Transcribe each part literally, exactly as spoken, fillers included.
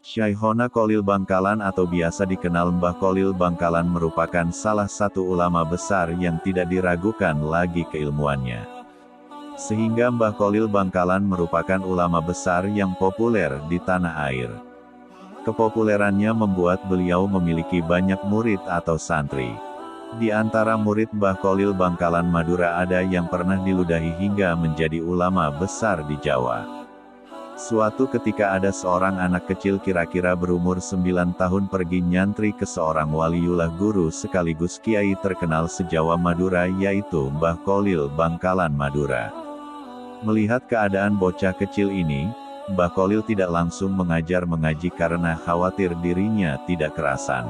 Syaikhouna Cholil Bangkalan atau biasa dikenal Mbah Cholil Bangkalan merupakan salah satu ulama besar yang tidak diragukan lagi keilmuannya. Sehingga Mbah Cholil Bangkalan merupakan ulama besar yang populer di tanah air. Kepopulerannya membuat beliau memiliki banyak murid atau santri. Di antara murid Mbah Cholil Bangkalan Madura ada yang pernah diludahi hingga menjadi ulama besar di Jawa. Suatu ketika ada seorang anak kecil kira-kira berumur sembilan tahun pergi nyantri ke seorang waliullah guru sekaligus kiai terkenal se-Jawa Madura yaitu Mbah Cholil Bangkalan Madura. Melihat keadaan bocah kecil ini, Mbah Cholil tidak langsung mengajar mengaji karena khawatir dirinya tidak kerasan.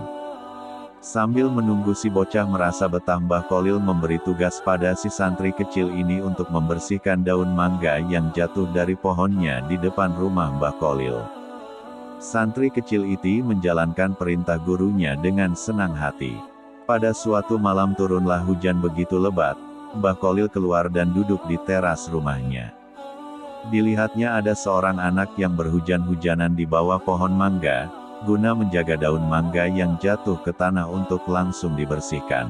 Sambil menunggu si bocah merasa betah, Mbah Cholil memberi tugas pada si santri kecil ini untuk membersihkan daun mangga yang jatuh dari pohonnya di depan rumah Mbah Cholil. Santri kecil itu menjalankan perintah gurunya dengan senang hati. Pada suatu malam turunlah hujan begitu lebat, Mbah Cholil keluar dan duduk di teras rumahnya. Dilihatnya ada seorang anak yang berhujan-hujanan di bawah pohon mangga, guna menjaga daun mangga yang jatuh ke tanah untuk langsung dibersihkan.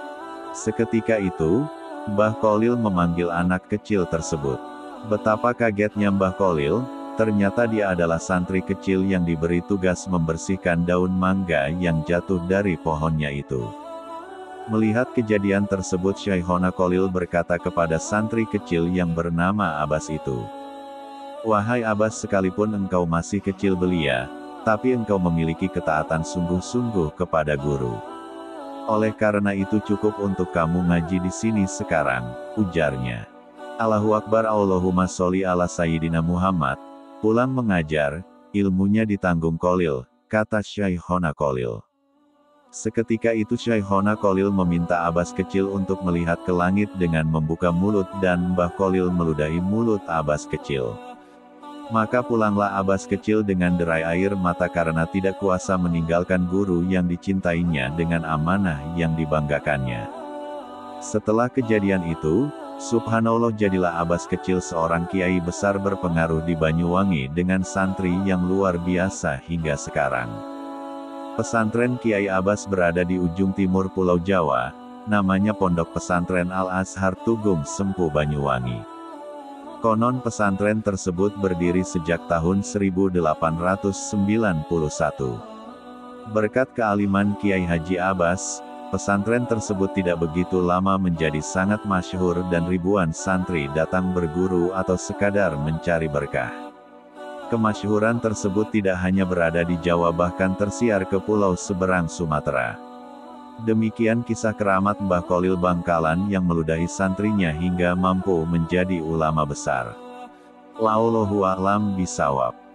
Seketika itu, Mbah Cholil memanggil anak kecil tersebut. Betapa kagetnya Mbah Cholil, ternyata dia adalah santri kecil yang diberi tugas membersihkan daun mangga yang jatuh dari pohonnya itu. Melihat kejadian tersebut, Syaikhouna Cholil berkata kepada santri kecil yang bernama Abbas itu, "Wahai Abbas, sekalipun engkau masih kecil belia, tapi engkau memiliki ketaatan sungguh-sungguh kepada guru. Oleh karena itu cukup untuk kamu ngaji di sini sekarang," ujarnya. Allahu Akbar, Allahumma sholli ala Sayyidina Muhammad. Pulang mengajar, ilmunya ditanggung Cholil, kata Syaikhouna Cholil. Seketika itu Syaikhouna Cholil meminta Abbas kecil untuk melihat ke langit dengan membuka mulut dan Mbah Cholil meludahi mulut Abbas kecil. Maka pulanglah Abbas kecil dengan derai air mata karena tidak kuasa meninggalkan guru yang dicintainya dengan amanah yang dibanggakannya. Setelah kejadian itu, subhanallah, jadilah Abbas kecil seorang kiai besar berpengaruh di Banyuwangi dengan santri yang luar biasa hingga sekarang. Pesantren Kiai Abbas berada di ujung timur Pulau Jawa, namanya Pondok Pesantren Al-Azhar Tugum Sempu Banyuwangi. Konon pesantren tersebut berdiri sejak tahun seribu delapan ratus sembilan puluh satu. Berkat kealiman Kiai Haji Abbas, pesantren tersebut tidak begitu lama menjadi sangat masyhur dan ribuan santri datang berguru atau sekadar mencari berkah. Kemasyhuran tersebut tidak hanya berada di Jawa, bahkan tersiar ke pulau seberang Sumatera. Demikian kisah keramat Mbah Cholil Bangkalan yang meludahi santrinya hingga mampu menjadi ulama besar. Wallahu a'lam bishawab.